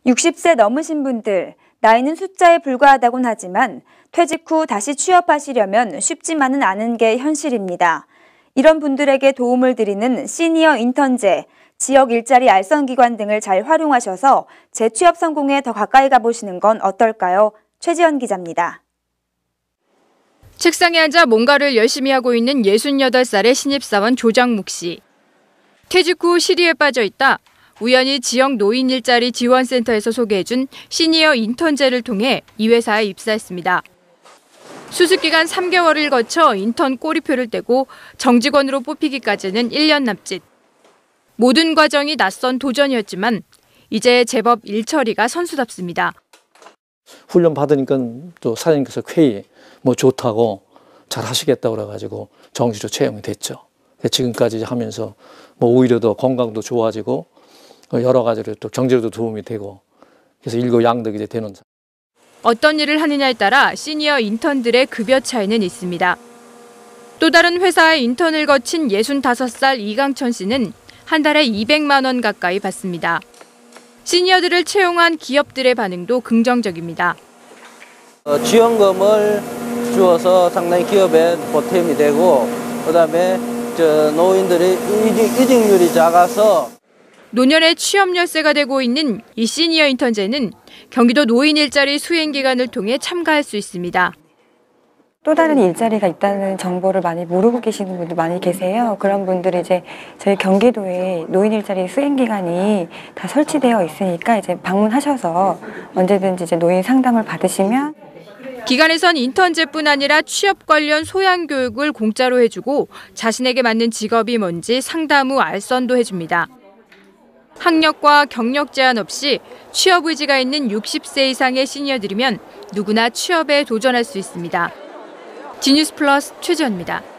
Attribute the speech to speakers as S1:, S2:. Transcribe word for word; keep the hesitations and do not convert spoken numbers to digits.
S1: 육십 세 넘으신 분들, 나이는 숫자에 불과하다곤 하지만 퇴직 후 다시 취업하시려면 쉽지만은 않은 게 현실입니다. 이런 분들에게 도움을 드리는 시니어 인턴제, 지역 일자리 알선기관 등을 잘 활용하셔서 재취업 성공에 더 가까이 가보시는 건 어떨까요? 최지연 기자입니다.
S2: 책상에 앉아 뭔가를 열심히 하고 있는 예순여덟 살의 신입사원 조정묵 씨. 퇴직 후 시리에 빠져 있다 우연히 지역 노인 일자리 지원센터에서 소개해준 시니어 인턴제를 통해 이 회사에 입사했습니다. 수습기간 삼 개월을 거쳐 인턴 꼬리표를 떼고 정직원으로 뽑히기까지는 일 년 남짓. 모든 과정이 낯선 도전이었지만 이제 제법 일처리가 선수답습니다.
S3: 훈련 받으니까 또 사장님께서 쾌히 뭐 좋다고 잘 하시겠다고 그래가지고 정시로 채용이 됐죠. 지금까지 하면서 뭐 오히려 더 건강도 좋아지고 여러 가지로 또 경제로도 도움이 되고 그래서 일거양득이 이제 되는.
S2: 어떤 일을 하느냐에 따라 시니어 인턴들의 급여 차이는 있습니다. 또 다른 회사의 인턴을 거친 예순다섯 살 이강천 씨는 한 달에 이백만 원 가까이 받습니다. 시니어들을 채용한 기업들의 반응도 긍정적입니다.
S4: 어, 지원금을 주어서 상당히 기업에 보탬이 되고 그다음에 저 노인들의 이직, 이직률이 작아서
S2: 노년의 취업 열쇠가 되고 있는 이 시니어 인턴제는 경기도 노인 일자리 수행 기간을 통해 참가할 수 있습니다.
S5: 또 다른 일자리가 있다는 정보를 많이 모르고 계시는 분들 많이 계세요. 그런 분들이 이제 저희 경기도에 노인 일자리 수행 기간이 다 설치되어 있으니까 이제 방문하셔서 언제든지 이제 노인 상담을 받으시면.
S2: 기관에선 인턴제뿐 아니라 취업 관련 소양 교육을 공짜로 해주고 자신에게 맞는 직업이 뭔지 상담 후 알선도 해줍니다. 학력과 경력 제한 없이 취업 의지가 있는 육십 세 이상의 시니어들이면 누구나 취업에 도전할 수 있습니다. 지뉴스 플러스 최지연입니다.